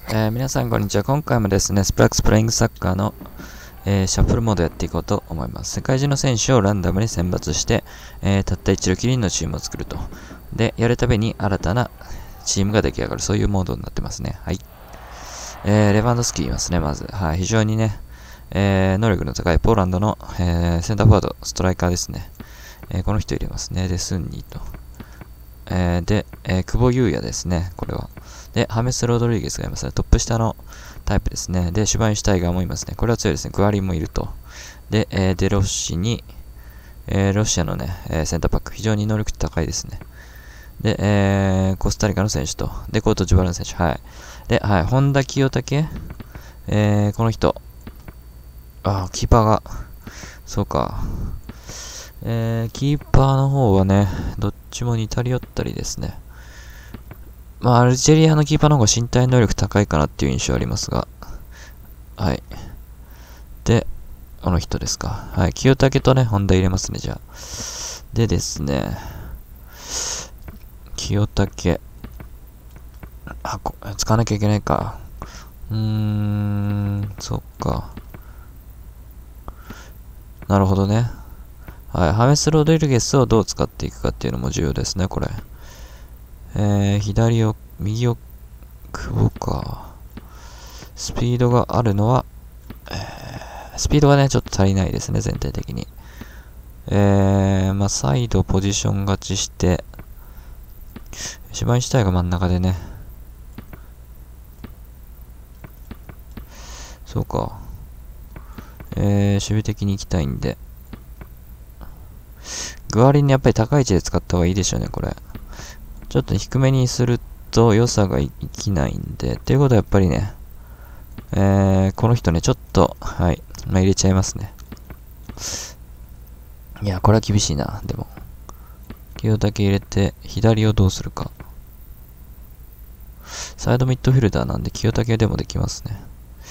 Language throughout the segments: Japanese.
皆さんこんにちは。今回もですね、スプラックスプレイングサッカーの、シャッフルモードやっていこうと思います。世界中の選手をランダムに選抜して、たった一度きりのチームを作ると。で、やるたびに新たなチームが出来上がる。そういうモードになってますね。はい。レバンドフスキいますね、まず。はい、非常にね、能力の高いポーランドの、センターフォワード、ストライカーですね。この人入れますね。で、スンニーと。で、久保優也ですね、これは。で、ハメス・ロドリゲスがいますね。トップ下のタイプですね。で、シュバインシュタイガーもいますね。これは強いですね。グアリンもいると。で、デロッシに、ロシアのね、センターバック。非常に能力高いですね。で、コスタリカの選手と。で、コートジボワールの選手。はい。で、はい。本田清武。この人。キーパーが。そうか。キーパーの方はね、どっちも似たり寄ったりですね。アルジェリアのキーパーの方が身体能力高いかなっていう印象ありますが。はい。で、この人ですか。はい。清武とね、本田入れますね、じゃあ。でですね、清武。使わなきゃいけないか。そっか。なるほどね。はい。ハメス・ロドリゲスをどう使っていくかっていうのも重要ですね、これ。右を、久保か。スピードがあるのは、スピードがね、ちょっと足りないですね、全体的に。サイドポジション勝ちして、シュバインシュタイが真ん中でね。そうか。守備的に行きたいんで。グアリンにやっぱり高い位置で使った方がいいでしょうね、これ。ちょっと低めにすると良さが生きないんで。っていうことはやっぱりね、この人ね、ちょっと、はい、入れちゃいますね。いや、これは厳しいな、でも。清武入れて、左をどうするか。サイドミッドフィルダーなんで、清武でもできますね。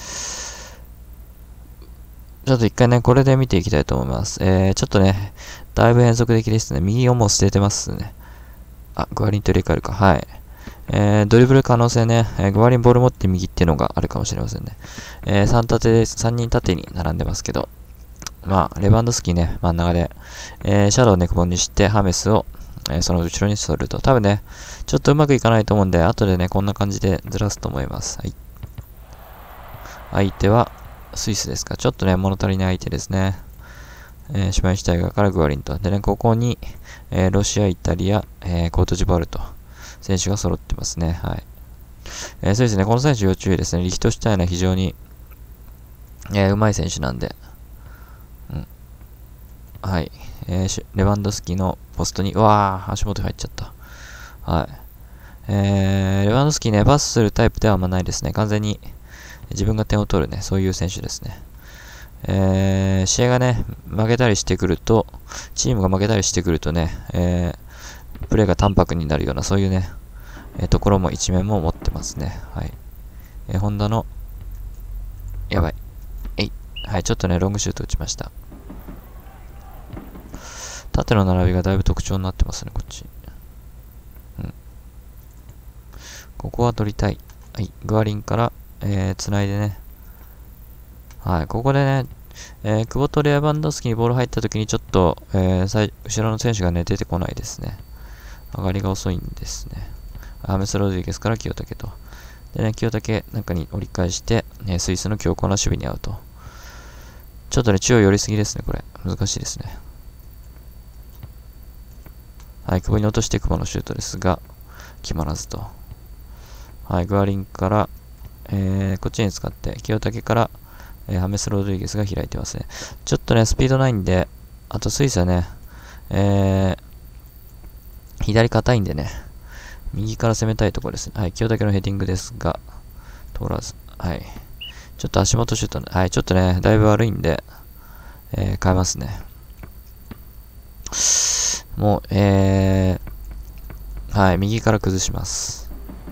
ちょっと一回ね、これで見ていきたいと思います。ちょっとね、だいぶ変則的ですね。右をもう捨ててますね。グアリンと入れ替えるか。はい。ドリブル可能性ね、グアリンボール持って右っていうのがあるかもしれませんね。3人縦に並んでますけど、レバンドフスキね、真ん中で、シャドウをネクボンにして、ハメスを、その後ろにすると。多分ね、ちょっとうまくいかないと思うんで、後でね、こんな感じでずらすと思います。はい。相手は、スイスですか。ちょっとね、物足りない相手ですね。シュバインシュタイガーからグアリンと。でね、ここに、ロシア、イタリア、コートジボワールと、選手が揃ってますね。はい。そうですね、この選手要注意ですね。リヒトシュタイナ非常に、うまい選手なんで。はい。レバンドフスキのポストに、足元入っちゃった。はい。レバンドフスキね、パスするタイプではあんまないですね。完全に自分が点を取るね、そういう選手ですね。試合がね、負けたりしてくると、チームが負けたりしてくるとね、プレーが淡白になるような、そういうね、ところも一面も持ってますね。はい。ホンダの、やばい。はい、ちょっとね、ロングシュート打ちました。縦の並びがだいぶ特徴になってますね、こっち。ここは取りたい。はい、グアリンから、繋いでね。はい、ここでね、久保とレアバンドフスキにボール入った時にちょっと、後ろの選手がね、出てこないですね。上がりが遅いんですね。ハメス・ロドリゲスから清武と。でね、清武中に折り返して、スイスの強硬な守備に合うと。ちょっとね、中央寄りすぎですね、これ。難しいですね。はい、久保に落として久保のシュートですが、決まらずと。はい、グアリンから、こっちに使って、清武から、ハメス・ロドリゲスが開いてますね。ちょっとね、スピードないんで、あとスイスはね、左硬いんでね、右から攻めたいところですね。はい、清武のヘディングですが、通らず。はい。ちょっと足元シュート、はい、ちょっとね、だいぶ悪いんで、変えますね。もう、はい、右から崩します。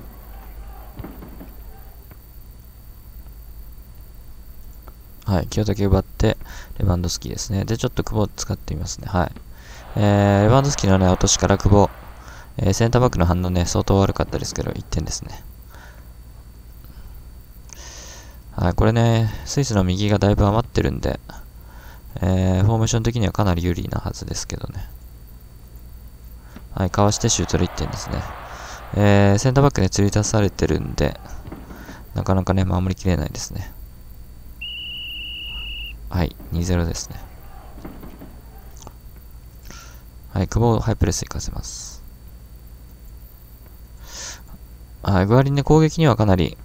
はい、清武奪って、レバンドフスキですね。で、ちょっと久保使ってみますね。はい。レバンドフスキのね、落としから久保。センターバックの反応ね、相当悪かったですけど、1点ですね。 はい、これね、スイスの右がだいぶ余ってるんで、フォーメーション的にはかなり有利なはずですけどね。はい、かわしてシュートで1点ですね。センターバックで釣り出されてるんで、なかなかね、守りきれないですね。はい、2-0 ですね。はい、久保をハイプレス行かせます。はい、グアリンね、攻撃にはかなり、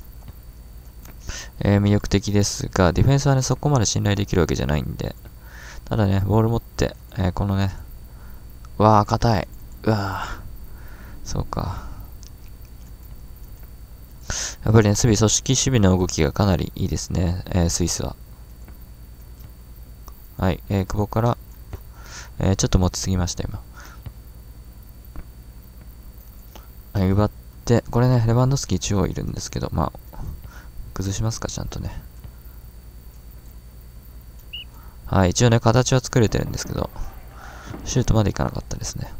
魅力的ですが、ディフェンスはね、そこまで信頼できるわけじゃないんで、ただね、ボール持って、このね、うわー、硬い。うわー、そうか。やっぱりね、組織の動きがかなりいいですね、スイスは。はい、久保から、ちょっと持ちすぎました、今。はい、奪って、これね、レバンドフスキー中央いるんですけど、まあ、崩しますか、ちゃんとね。はい、一応ね、形は作れてるんですけど、シュートまでいかなかったですね。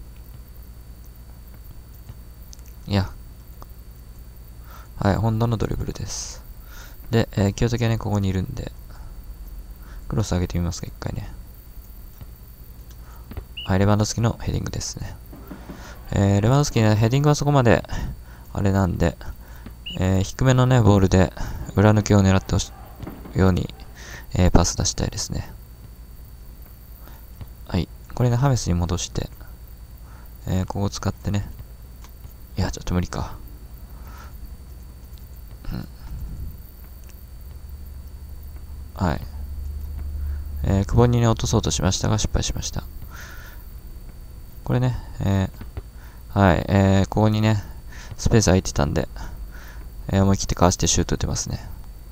いや。はい、ホンダのドリブルです。で、清時はね、ここにいるんで、クロス上げてみますか、一回ね。はい、レバンドフスキのヘディングですね。レバンドフスキね、ヘディングはそこまで、あれなんで、低めのね、ボールで、裏抜けを狙ってほしいように、パス出したいですね。はい、これね、ハメスに戻して、ここを使ってね。いや、ちょっと無理か。はい。久保にね、落とそうとしましたが、失敗しました。これね、はい、ここにね、スペース空いてたんで、思い切ってかわしてシュート打てますね。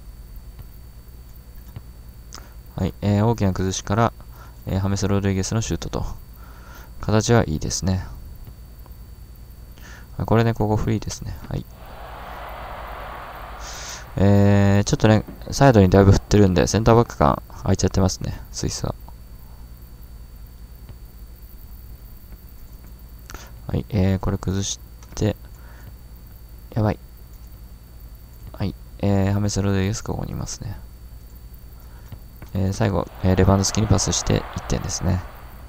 はい、大きな崩しから、ハメス・ロドリゲスのシュートと。形はいいですね。これね、ここフリーですね。はい。ちょっとね、サイドにだいぶ振ってるんで、センターバック間空いちゃってますね、スイスは。はい、これ崩して、やばい。はい、ハメス・ロドリゲスここにいますね。最後、レバンドフスキにパスして1点ですね。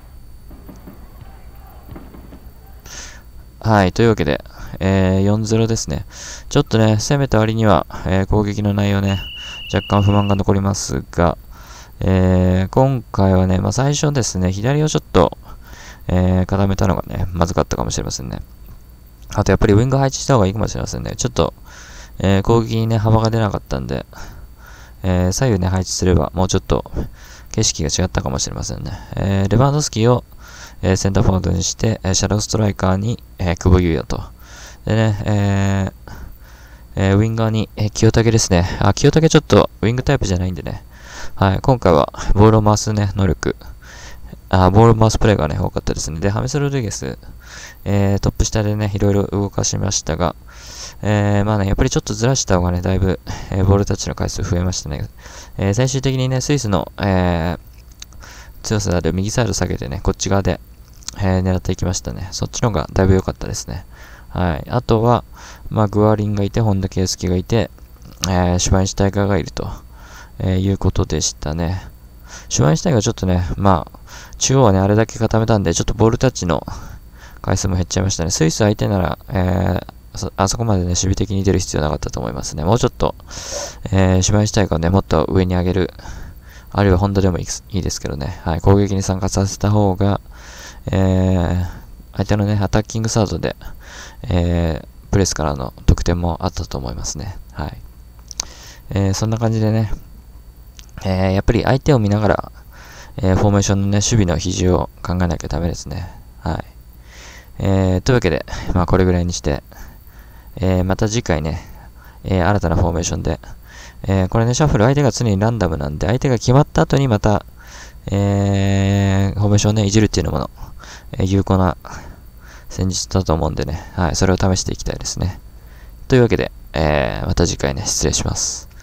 はい、というわけで、4-0 ですね。ちょっとね、攻めた割には、攻撃の内容ね、若干不満が残りますが、今回はね、まあ、最初ですね、左をちょっと、固めたのがね、まずかったかもしれませんね。あとやっぱりウィング配置した方がいいかもしれませんね。ちょっと、攻撃にね、幅が出なかったんで、左右ね、配置すれば、もうちょっと、景色が違ったかもしれませんね。レバンドフスキを、センターフォワードにして、シャドウストライカーに、久保優也と。でね、ウィンガーに、清武ですね。清武ちょっとウィングタイプじゃないんでね。はい、今回はボールを回すね、能力。ボールを回すプレーがね、多かったですね。で、ハメス・ロドリゲス、トップ下でね、いろいろ動かしましたが、まあね、やっぱりちょっとずらした方がね、だいぶ、ボールタッチの回数増えましたね。最終的にね、スイスの、強さである右サイド下げてね、こっち側で、狙っていきましたね。そっちの方がだいぶ良かったですね。はい。あとは、まあ、グワリンがいて、本田圭佑がいて、シュバインシュタイガーがいると、いうことでしたね。シュバインシュタイガーちょっとね、まあ、中央はね、あれだけ固めたんで、ちょっとボールタッチの回数も減っちゃいましたね。スイス相手なら、あそこまでね、守備的に出る必要なかったと思いますね。もうちょっと、シュバインシュタイガーをね、もっと上に上げる、あるいはホンダでもいいですけどね、はい、攻撃に参加させた方が、相手のね、アタッキングサードで、プレスからの得点もあったと思いますね。はい。そんな感じでね、やっぱり相手を見ながら、フォーメーションのね、守備の比重を考えなきゃダメですね。はい。というわけで、まあこれぐらいにして、また次回ね、新たなフォーメーションで、これね、シャッフル相手が常にランダムなんで、相手が決まった後にまた、フォーメーションをね、いじるっていうのも、有効な戦術だと思うんでね、はい、それを試していきたいですね。というわけで、また次回ね、失礼します。